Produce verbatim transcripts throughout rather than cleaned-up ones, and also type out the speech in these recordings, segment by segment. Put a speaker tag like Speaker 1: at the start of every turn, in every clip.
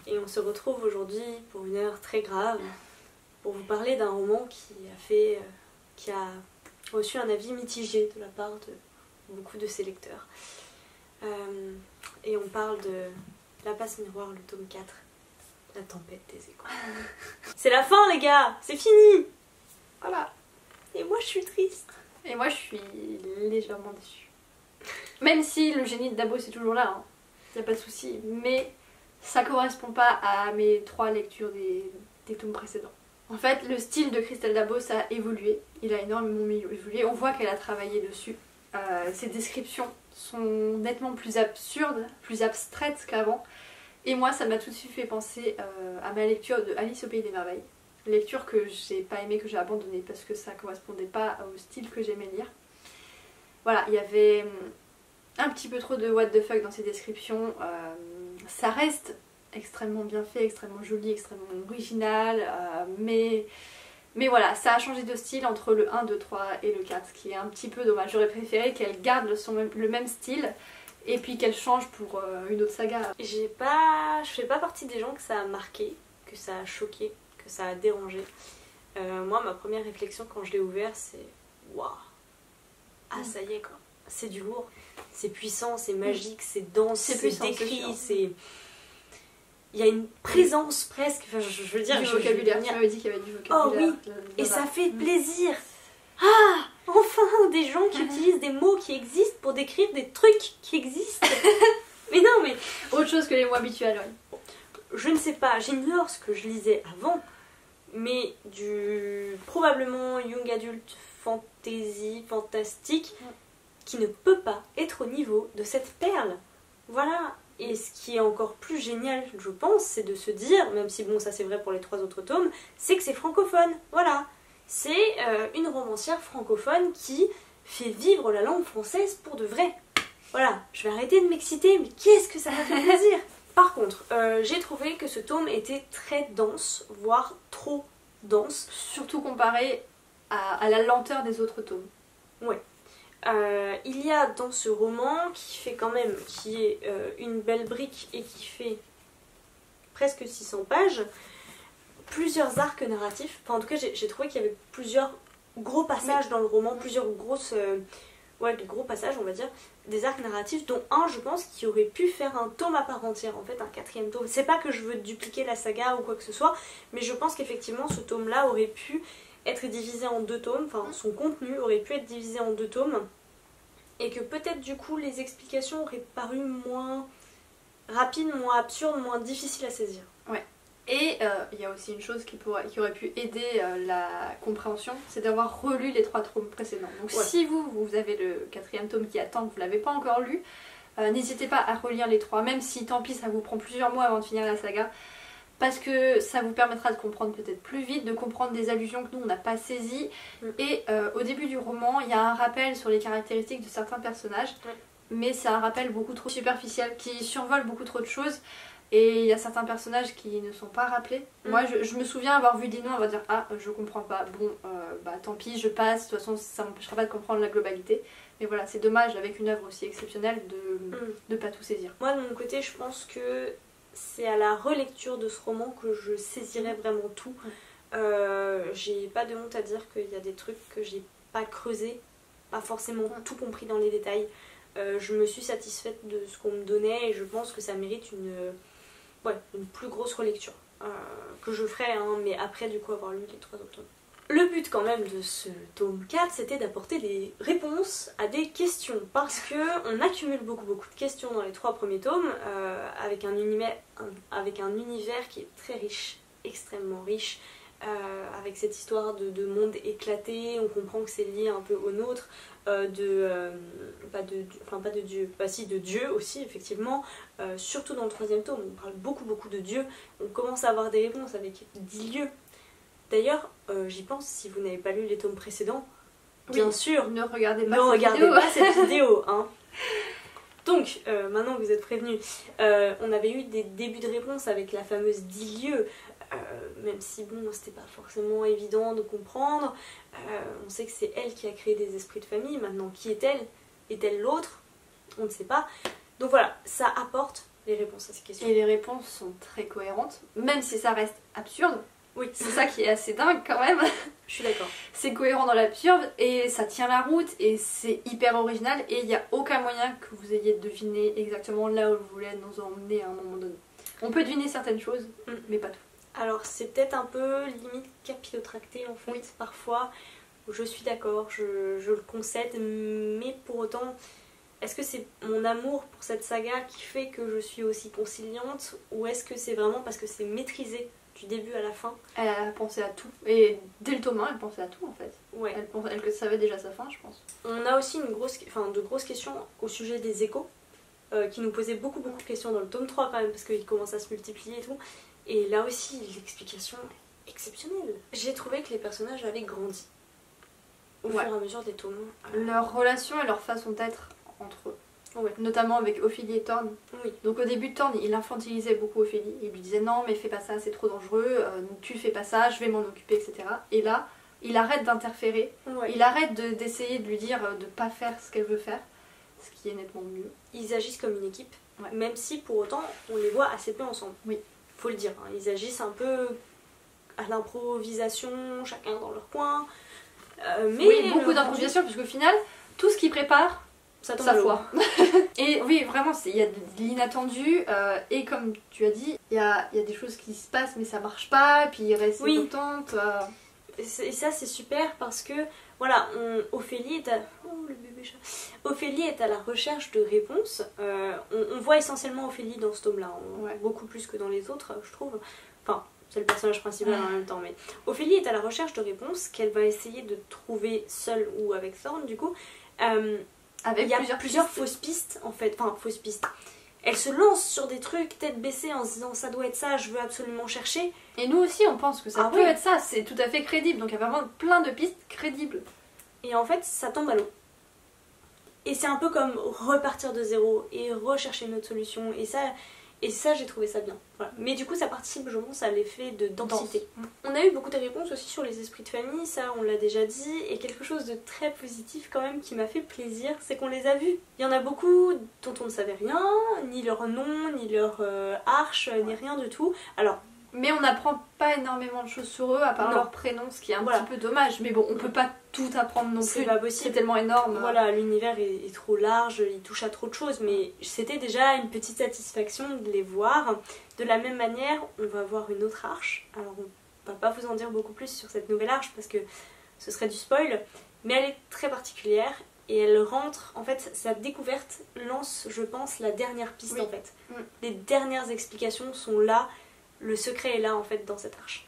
Speaker 1: et on se retrouve aujourd'hui pour une heure très grave pour vous parler d'un roman qui a fait, euh, qui a reçu un avis mitigé de la part de beaucoup de ses lecteurs. Euh, et on parle de La Passe Miroir, le tome quatre, La Tempête des Échos. C'est la fin les gars, c'est fini. Voilà. Et moi je suis triste.
Speaker 2: Et moi je suis légèrement déçue. Même si le génie de Dabo c'est toujours là, hein. Y a pas de souci, mais ça correspond pas à mes trois lectures des, des tomes précédents. En fait, le style de Christelle Dabos a évolué, il a énormément évolué, on voit qu'elle a travaillé dessus. Euh, ses descriptions sont nettement plus absurdes, plus abstraites qu'avant, et moi ça m'a tout de suite fait penser euh, à ma lecture de Alice au Pays des Merveilles. Lecture que j'ai pas aimée, que j'ai abandonnée parce que ça correspondait pas au style que j'aimais lire. Voilà, il y avait un petit peu trop de what the fuck dans ses descriptions. Euh, ça reste extrêmement bien fait, extrêmement joli, extrêmement original, euh, mais, mais voilà, ça a changé de style entre le un, deux, trois et le quatre, ce qui est un petit peu dommage. J'aurais préféré qu'elle garde son même, le même style et puis qu'elle change pour euh, une autre saga.
Speaker 1: J'ai pas... Je fais pas partie des gens que ça a marqué, que ça a choqué, que ça a dérangé. Euh, moi, ma première réflexion quand je l'ai ouvert, c'est waouh, ah ça y est quoi, c'est du lourd, c'est puissant, c'est magique, c'est dense, c'est décrit, c'est... Il y a une présence presque, enfin je, je veux dire...
Speaker 2: Du
Speaker 1: je,
Speaker 2: vocabulaire,
Speaker 1: je
Speaker 2: tu m'avais dit qu'il y avait du vocabulaire.
Speaker 1: Oh oui,
Speaker 2: de,
Speaker 1: et ça fait plaisir. Ah, enfin des gens qui utilisent des mots qui existent pour décrire des trucs qui existent. Mais non mais...
Speaker 2: Autre chose que les mots habituels, oui.
Speaker 1: Je ne sais pas, j'ignore ce que je lisais avant, mais du probablement young adult fantasy, fantastique, qui ne peut pas être au niveau de cette perle. Voilà. Et ce qui est encore plus génial, je pense, c'est de se dire, même si bon ça c'est vrai pour les trois autres tomes, c'est que c'est francophone. Voilà. C'est euh, une romancière francophone qui fait vivre la langue française pour de vrai. Voilà. Je vais arrêter de m'exciter, mais qu'est-ce que ça m'a fait plaisir. Par contre, euh, j'ai trouvé que ce tome était très dense, voire trop dense.
Speaker 2: Surtout comparé à, à la lenteur des autres tomes.
Speaker 1: Ouais. Euh, il y a dans ce roman, qui fait quand même, qui est euh, une belle brique et qui fait presque six cents pages, plusieurs arcs narratifs. Enfin en tout cas j'ai trouvé qu'il y avait plusieurs gros passages oui. dans le roman, plusieurs grosses... Euh, ouais, de gros passages on va dire, des arcs narratifs, dont un je pense qui aurait pu faire un tome à part entière, en fait un quatrième tome. C'est pas que je veux dupliquer la saga ou quoi que ce soit, mais je pense qu'effectivement ce tome là aurait pu être divisé en deux tomes, enfin son contenu aurait pu être divisé en deux tomes, et que peut-être du coup les explications auraient paru moins rapides, moins absurdes, moins difficiles à saisir.
Speaker 2: Ouais. Et il euh, y a aussi une chose qui, pourrait, qui aurait pu aider euh, la compréhension, c'est d'avoir relu les trois tomes précédents. Donc ouais. si vous, vous avez le quatrième tome qui attend, que vous ne l'avez pas encore lu, euh, n'hésitez pas à relire les trois, même si tant pis ça vous prend plusieurs mois avant de finir la saga, parce que ça vous permettra de comprendre peut-être plus vite, de comprendre des allusions que nous on n'a pas saisies. Mm. Et euh, au début du roman, il y a un rappel sur les caractéristiques de certains personnages, mm. mais c'est un rappel beaucoup trop superficiel, qui survole beaucoup trop de choses. Et il y a certains personnages qui ne sont pas rappelés. Mmh. Moi je, je me souviens avoir vu des noms, on va dire ah je comprends pas, bon euh, bah tant pis je passe, de toute façon ça m'empêchera pas de comprendre la globalité. Mais voilà, c'est dommage avec une œuvre aussi exceptionnelle de ne mmh. pas tout saisir.
Speaker 1: Moi de mon côté je pense que c'est à la relecture de ce roman que je saisirai vraiment tout. Mmh. Euh, j'ai pas de honte à dire qu'il y a des trucs que j'ai pas creusé, pas forcément mmh. tout compris dans les détails. Euh, je me suis satisfaite de ce qu'on me donnait et je pense que ça mérite une... Ouais, une plus grosse relecture euh, que je ferai, hein, mais après du coup avoir lu les trois autres tomes. Le but quand même de ce tome quatre, c'était d'apporter des réponses à des questions, parce que on accumule beaucoup beaucoup de questions dans les trois premiers tomes, euh, avec, un univers, un, avec un univers qui est très riche, extrêmement riche, euh, avec cette histoire de, de monde éclaté, on comprend que c'est lié un peu au nôtre, euh, de, euh, pas de, enfin pas de Dieu, pas si de Dieu aussi effectivement, euh, surtout dans le troisième tome, on parle beaucoup beaucoup de Dieu, on commence à avoir des réponses avec dix lieux. D'ailleurs, euh, j'y pense, si vous n'avez pas lu les tomes précédents, oui, bien sûr,
Speaker 2: ne regardez pas,
Speaker 1: ne
Speaker 2: cette,
Speaker 1: regardez
Speaker 2: vidéo.
Speaker 1: pas cette vidéo, hein. Donc, euh, maintenant que vous êtes prévenus, euh, on avait eu des débuts de réponses avec la fameuse dix lieux, euh, même si bon, c'était pas forcément évident de comprendre. Euh, on sait que c'est elle qui a créé des esprits de famille, maintenant qui est-elle? Est-elle l'autre? On ne sait pas. Donc voilà, ça apporte les réponses à ces questions.
Speaker 2: Et les réponses sont très cohérentes, même si ça reste absurde.
Speaker 1: Oui,
Speaker 2: c'est ça qui est assez dingue quand même.
Speaker 1: Je suis d'accord.
Speaker 2: C'est cohérent dans l'absurde et ça tient la route et c'est hyper original et il n'y a aucun moyen que vous ayez deviné exactement là où vous voulez nous emmener à un moment donné. On peut deviner certaines choses, mm. mais pas tout.
Speaker 1: Alors c'est peut-être un peu limite capillotracté en fait, oui. Parfois. Je suis d'accord, je, je le concède, mais pour autant, est-ce que c'est mon amour pour cette saga qui fait que je suis aussi conciliante, ou est-ce que c'est vraiment parce que c'est maîtrisé du début à la fin?
Speaker 2: Elle a pensé à tout, et dès le tome un, elle pensait à tout en fait.
Speaker 1: Ouais.
Speaker 2: Elle, pense, elle savait déjà sa fin, je pense.
Speaker 1: On a aussi une grosse, enfin, de grosses questions au sujet des échos, euh, qui nous posaient beaucoup beaucoup de questions dans le tome trois quand même, parce qu'il commence à se multiplier et tout. Et là aussi, l'explication est exceptionnelle. J'ai trouvé que les personnages avaient grandi au ouais. fur et à mesure des tomes.
Speaker 2: Leur relation et leur façon d'être entre eux. Ouais. Notamment avec Ophélie et Thorne.
Speaker 1: Oui.
Speaker 2: Donc au début de Thorne, il infantilisait beaucoup Ophélie. Il lui disait non mais fais pas ça, c'est trop dangereux, euh, tu fais pas ça, je vais m'en occuper, et cetera. Et là, il arrête d'interférer, ouais. il arrête de, d'essayer de lui dire de pas faire ce qu'elle veut faire, ce qui est nettement mieux.
Speaker 1: Ils agissent comme une équipe, ouais. même si pour autant on les voit assez peu ensemble.
Speaker 2: Oui.
Speaker 1: Faut le dire, hein. Ils agissent un peu à l'improvisation, chacun dans leur coin. Euh, mais
Speaker 2: oui, beaucoup d'improvisation, puisqu'au final, tout ce qu'ils préparent,
Speaker 1: ça tombe
Speaker 2: ça foire. Et oui, vraiment, il y a de l'inattendu, euh, et comme tu as dit, il y a, y a des choses qui se passent, mais ça marche pas, et puis il reste
Speaker 1: oui.
Speaker 2: contente. Euh...
Speaker 1: Et ça, c'est super parce que, voilà, on, Ophélie est à... Oh, le bébé chat. Ophélie est à la recherche de réponses. Euh, on, on voit essentiellement Ophélie dans ce tome-là, ouais. beaucoup plus que dans les autres, je trouve. Enfin... c'est le personnage principal en même temps, mais Ophélie est à la recherche de réponses qu'elle va essayer de trouver seule ou avec Thorne du coup. Euh,
Speaker 2: avec
Speaker 1: il y a
Speaker 2: plusieurs,
Speaker 1: plusieurs
Speaker 2: pistes.
Speaker 1: fausses pistes en fait, enfin fausses pistes. Elle se lance sur des trucs tête baissée en se disant ça doit être ça, je veux absolument chercher.
Speaker 2: Et nous aussi on pense que ça ah peut ouais. être ça, c'est tout à fait crédible, donc il y a vraiment plein de pistes crédibles.
Speaker 1: Et en fait ça tombe à l'eau. Et c'est un peu comme repartir de zéro et rechercher une autre solution et ça... Et ça, j'ai trouvé ça bien. Voilà. Mais du coup, ça participe, je pense, à l'effet de densité. Dense. On a eu beaucoup de réponses aussi sur les esprits de famille, ça, on l'a déjà dit. Et quelque chose de très positif, quand même, qui m'a fait plaisir, c'est qu'on les a vus. Il y en a beaucoup dont on ne savait rien, ni leur nom, ni leur euh, arche, ni rien du tout. Alors,
Speaker 2: mais on n'apprend pas énormément de choses sur eux, à part non. leur prénom, ce qui est un voilà. petit peu dommage. Mais bon, on peut pas tout apprendre non
Speaker 1: c'est
Speaker 2: plus.
Speaker 1: Pas possible.
Speaker 2: C'est tellement énorme.
Speaker 1: Voilà, l'univers est, est trop large, il touche à trop de choses. Mais c'était déjà une petite satisfaction de les voir. De la même manière, on va voir une autre arche. Alors, on va pas vous en dire beaucoup plus sur cette nouvelle arche parce que ce serait du spoil. Mais elle est très particulière. Et elle rentre, en fait, sa découverte lance, je pense, la dernière piste oui. en fait. Mm. Les dernières explications sont là. Le secret est là en fait dans cette arche.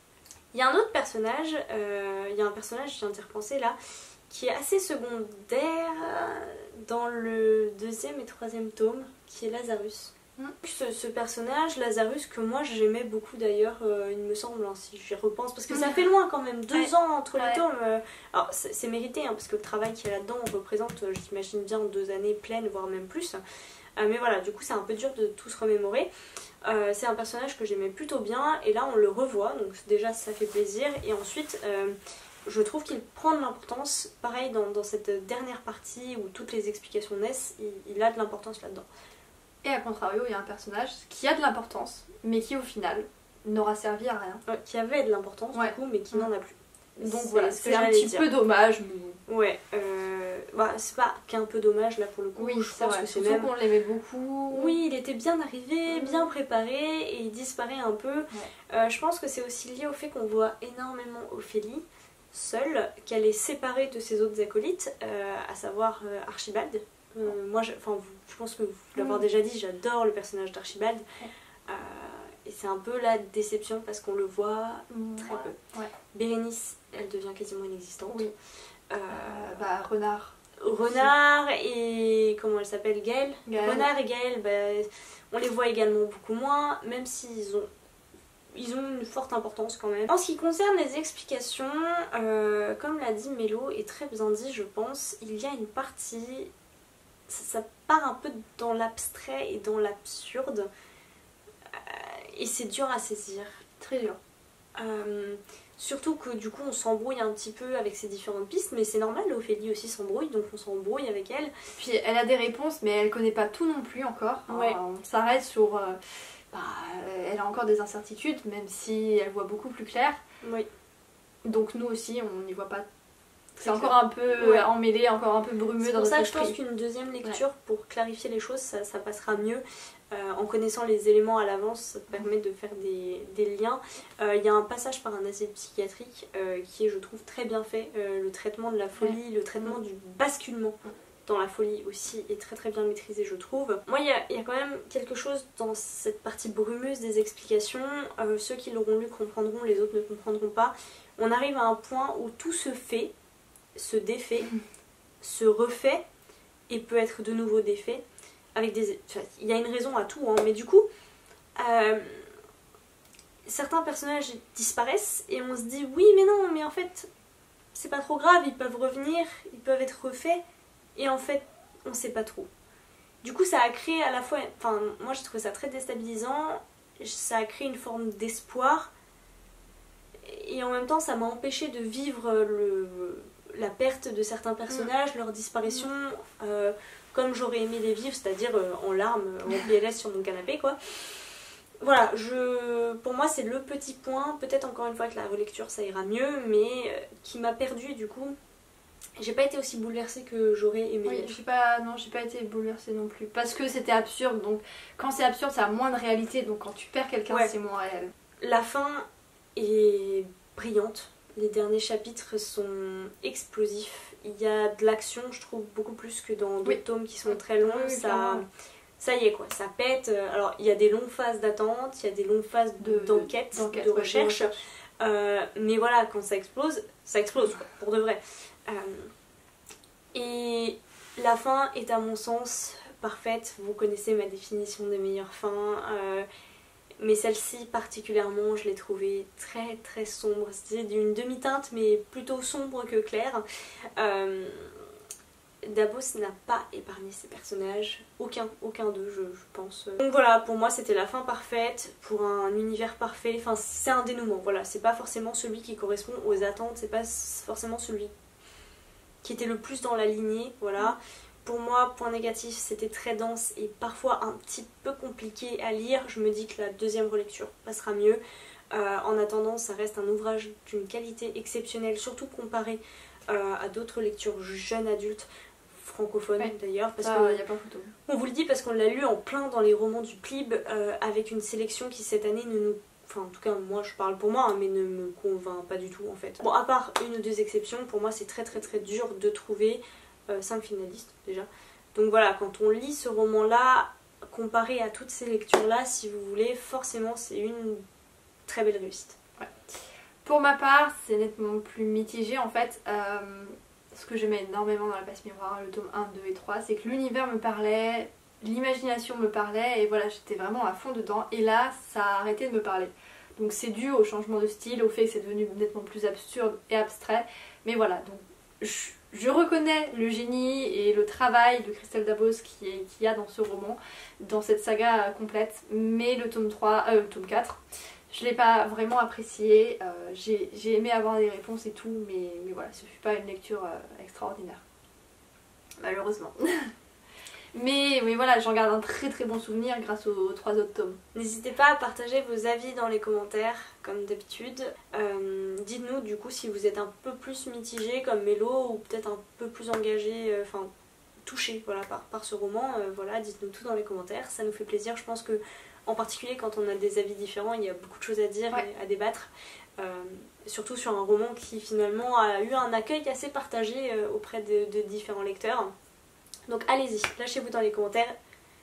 Speaker 1: Il y a un autre personnage, euh, il y a un personnage, je viens d'y repenser là, qui est assez secondaire dans le deuxième et troisième tome, qui est Lazarus. Mmh. Ce, ce personnage, Lazarus, que moi j'aimais beaucoup d'ailleurs, euh, il me semble, hein, si j'y repense, parce que ça fait loin quand même, deux ouais. ans entre ouais. les tomes. Euh, alors c'est mérité, hein, parce que le travail qu'il y a là-dedans représente, euh, j'imagine bien, deux années pleines, voire même plus. Euh, mais voilà, du coup c'est un peu dur de tout se remémorer. Euh, c'est un personnage que j'aimais plutôt bien et là on le revoit, donc déjà ça fait plaisir. Et ensuite euh, je trouve qu'il prend de l'importance, pareil dans, dans cette dernière partie où toutes les explications naissent, il, il a de l'importance là-dedans.
Speaker 2: Et à contrario, il y a un personnage qui a de l'importance, mais qui au final n'aura servi à rien.
Speaker 1: Ouais, qui avait de l'importance ouais. du coup, mais qui mmh. n'en a plus.
Speaker 2: Donc voilà, c'est un petit dire. peu dommage. Mais...
Speaker 1: Ouais, euh, bah, c'est pas qu'un peu dommage là pour le coup.
Speaker 2: Oui,
Speaker 1: je pense
Speaker 2: vrai.
Speaker 1: que c'est
Speaker 2: même.
Speaker 1: même.
Speaker 2: qu'on l'aimait beaucoup.
Speaker 1: Oui, il était bien arrivé, mmh. bien préparé et il disparaît un peu. Ouais. Euh, je pense que c'est aussi lié au fait qu'on voit énormément Ophélie seule, qu'elle est séparée de ses autres acolytes, euh, à savoir euh, Archibald. Euh, moi, je, vous, je pense que vous l'avoir mmh. déjà dit, j'adore le personnage d'Archibald. Ouais. Euh, et c'est un peu la déception parce qu'on le voit mmh, très ouais. peu. Ouais. Bérénice, elle devient quasiment inexistante. Oui.
Speaker 2: Euh, bah, Renard.
Speaker 1: Renard et comment elle s'appelle, Gaëlle.
Speaker 2: Gaëlle.
Speaker 1: Renard et Gaëlle, bah, on les voit également beaucoup moins, même s'ils ont, ils ont une forte importance quand même. En ce qui concerne les explications, euh, comme l'a dit Mélo et très bien dit, je pense, il y a une partie, ça, ça part un peu dans l'abstrait et dans l'absurde. Et c'est dur à saisir.
Speaker 2: Très dur.
Speaker 1: Euh, surtout que du coup on s'embrouille un petit peu avec ces différentes pistes, mais c'est normal, Ophélie aussi s'embrouille, donc on s'embrouille avec elle.
Speaker 2: Puis elle a des réponses, mais elle connaît pas tout non plus encore.
Speaker 1: Ouais.
Speaker 2: Euh, on s'arrête sur... Euh, bah, elle a encore des incertitudes, même si elle voit beaucoup plus clair.
Speaker 1: Oui.
Speaker 2: Donc nous aussi, on n'y voit pas. C'est
Speaker 1: clair.
Speaker 2: encore un peu
Speaker 1: Ouais.
Speaker 2: emmêlé, encore un peu brumeux dans
Speaker 1: C'est pour
Speaker 2: notre
Speaker 1: ça que je
Speaker 2: esprit.
Speaker 1: pense qu'une deuxième lecture, ouais. pour clarifier les choses, ça, ça passera mieux. Euh, en connaissant les éléments à l'avance, ça te permet de faire des, des liens. Il euh, y a un passage par un asile psychiatrique euh, qui est, je trouve, très bien fait. Euh, le traitement de la folie, ouais. le traitement mmh. du basculement dans la folie aussi est très très bien maîtrisé, je trouve. Moi, il y a, y a quand même quelque chose dans cette partie brumeuse des explications. Euh, ceux qui l'auront lu comprendront, les autres ne comprendront pas. On arrive à un point où tout se fait, se défait, mmh. se refait et peut être de nouveau défait. Avec des... Enfin, il y a une raison à tout, hein, mais du coup, euh, certains personnages disparaissent et on se dit oui, mais non, mais en fait, c'est pas trop grave, ils peuvent revenir, ils peuvent être refaits, et en fait, on sait pas trop. Du coup, ça a créé à la fois. Enfin, moi j'ai trouvé ça très déstabilisant, ça a créé une forme d'espoir, et en même temps, ça m'a empêché de vivre le, la perte de certains personnages, mmh. leur disparition. Mmh. Euh, comme j'aurais aimé les vivre, c'est-à-dire euh, en larmes, en P L S sur mon canapé, quoi. Voilà, je, pour moi c'est le petit point, peut-être encore une fois que la relecture ça ira mieux, mais euh, qui m'a perdue du coup. J'ai pas été aussi bouleversée que j'aurais aimé.
Speaker 2: Oui, j'ai pas, non, j'ai pas été bouleversée non plus, parce que c'était absurde, donc quand c'est absurde ça a moins de réalité, donc quand tu perds quelqu'un ouais. c'est moins réel.
Speaker 1: La fin est brillante, les derniers chapitres sont explosifs. Il y a de l'action, je trouve, beaucoup plus que dans d'autres oui. tomes qui sont très longs. Oui, ça, ça y est, quoi, ça pète. Alors, il y a des longues phases d'attente, il y a des longues phases de, d'enquête, de, de recherche. Ouais, de euh, mais voilà, quand ça explose, ça explose, quoi, pour de vrai. Euh, et la fin est, à mon sens, parfaite. Vous connaissez ma définition des meilleures fins. Euh, mais celle-ci particulièrement, je l'ai trouvée très très sombre. C'était d'une demi-teinte, mais plutôt sombre que claire. Euh, Dabos n'a pas épargné ses personnages, aucun, aucun d'eux, je, je pense. Donc voilà, pour moi c'était la fin parfaite, pour un univers parfait. Enfin, c'est un dénouement, voilà. C'est pas forcément celui qui correspond aux attentes, c'est pas forcément celui qui était le plus dans la lignée, voilà. Pour moi, point négatif, c'était très dense et parfois un petit peu compliqué à lire. Je me dis que la deuxième relecture passera mieux. Euh, en attendant, ça reste un ouvrage d'une qualité exceptionnelle, surtout comparé euh, à d'autres lectures jeunes adultes, francophones ouais. d'ailleurs. Parce
Speaker 2: ah,
Speaker 1: que,
Speaker 2: y a pas photo.
Speaker 1: On vous le dit parce qu'on l'a lu en plein dans les romans du P L I B, euh, avec une sélection qui cette année ne nous... Enfin, en tout cas, moi je parle pour moi, hein, mais ne me convainc pas du tout en fait. Bon, à part une ou deux exceptions, pour moi c'est très très très dur de trouver Euh, cinq finalistes déjà. Donc voilà, quand on lit ce roman-là, comparé à toutes ces lectures-là, si vous voulez, forcément c'est une très belle réussite.
Speaker 2: Ouais. Pour ma part, c'est nettement plus mitigé en fait. Euh, ce que j'aimais énormément dans la passe miroir, le tome un, deux et trois, c'est que l'univers me parlait, l'imagination me parlait, et voilà, j'étais vraiment à fond dedans. Et là, ça a arrêté de me parler. Donc c'est dû au changement de style, au fait que c'est devenu nettement plus absurde et abstrait. Mais voilà, donc je, je reconnais le génie et le travail de Christelle Dabos qui est, qu'il y a dans ce roman, dans cette saga complète. Mais le tome trois, euh, le tome quatre, je l'ai pas vraiment apprécié. Euh, j'ai, j'ai aimé avoir des réponses et tout, mais, mais voilà, ce fut pas une lecture euh, extraordinaire. Malheureusement. Mais, mais voilà, j'en garde un très très bon souvenir grâce aux, aux trois autres tomes.
Speaker 1: N'hésitez pas à partager vos avis dans les commentaires, comme d'habitude. Euh, dites-nous du coup si vous êtes un peu plus mitigé comme Mélo, ou peut-être un peu plus engagé, enfin euh, touché voilà, par, par ce roman. Euh, voilà, dites-nous tout dans les commentaires, ça nous fait plaisir. Je pense que en particulier quand on a des avis différents, il y a beaucoup de choses à dire ouais. et à débattre. Euh, surtout sur un roman qui finalement a eu un accueil assez partagé euh, auprès de, de différents lecteurs. Donc allez-y, lâchez-vous dans les commentaires.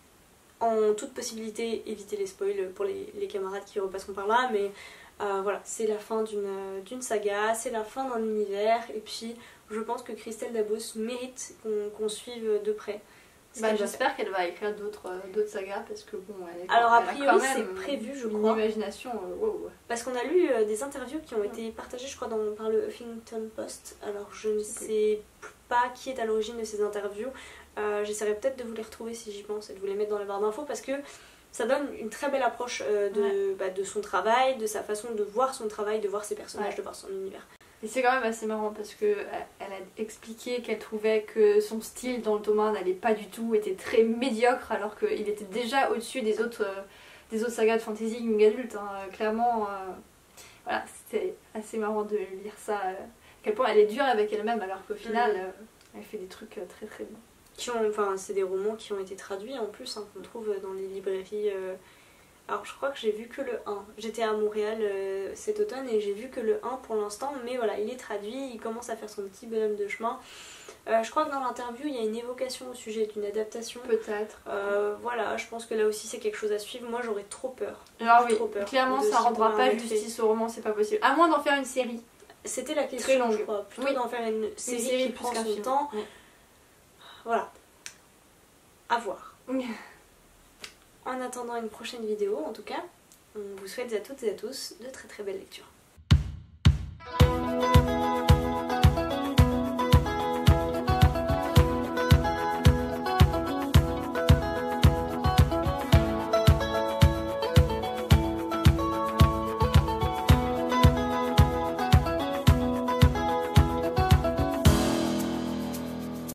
Speaker 1: En toute possibilité, évitez les spoils pour les, les camarades qui repasseront par là. Mais euh, voilà, c'est la fin d'une, d'une saga, c'est la fin d'un univers. Et puis je pense que Christelle Dabos mérite qu'on, qu'on suive de près.
Speaker 2: Bah, j'espère qu'elle va écrire d'autres, euh, d'autres sagas parce que bon, elle est,
Speaker 1: alors a
Speaker 2: elle
Speaker 1: priori c'est prévu je crois.
Speaker 2: Une imagination, euh, wow.
Speaker 1: Parce qu'on a lu euh, des interviews qui ont été partagées je crois dans, par le Huffington Post. Alors je ne sais pas qui est à l'origine de ces interviews. Euh, j'essaierai peut-être de vous les retrouver si j'y pense et de vous les mettre dans la barre d'infos parce que ça donne une très belle approche euh, de,
Speaker 2: ouais.
Speaker 1: bah, de son travail, de sa façon de voir son travail, de voir ses personnages,
Speaker 2: ouais.
Speaker 1: de voir son univers.
Speaker 2: Et c'est quand même assez marrant parce que elle a expliqué qu'elle trouvait que son style dans le tome un n'allait pas du tout, était très médiocre alors qu'il était déjà au-dessus des autres, euh, des autres sagas de fantasy young adulte. Hein. Clairement, euh, voilà, c'était assez marrant de lire ça. Euh, à quel point elle est dure avec elle-même alors qu'au final, mmh. euh, elle fait des trucs euh, très très bons.
Speaker 1: Qui ont, enfin, c'est des romans qui ont été traduits en plus, hein, qu'on trouve dans les librairies. Euh... Alors je crois que j'ai vu que le un. J'étais à Montréal euh, cet automne et j'ai vu que le un pour l'instant, mais voilà, il est traduit, il commence à faire son petit bonhomme de chemin. Euh, je crois que dans l'interview, il y a une évocation au sujet d'une adaptation.
Speaker 2: Peut-être.
Speaker 1: Euh, voilà, je pense que là aussi c'est quelque chose à suivre. Moi j'aurais trop peur.
Speaker 2: Alors oui,
Speaker 1: trop peur
Speaker 2: clairement ça rendra pas justice au roman, c'est pas possible. À moins d'en faire une série.
Speaker 1: C'était la question,
Speaker 2: très longue.
Speaker 1: Je crois. Plutôt
Speaker 2: oui.
Speaker 1: d'en faire une série,
Speaker 2: une série
Speaker 1: qui prend son
Speaker 2: film.
Speaker 1: temps.
Speaker 2: Ouais.
Speaker 1: Voilà. À voir. En attendant une prochaine vidéo, en tout cas, on vous souhaite à toutes et à tous de très très belles lectures.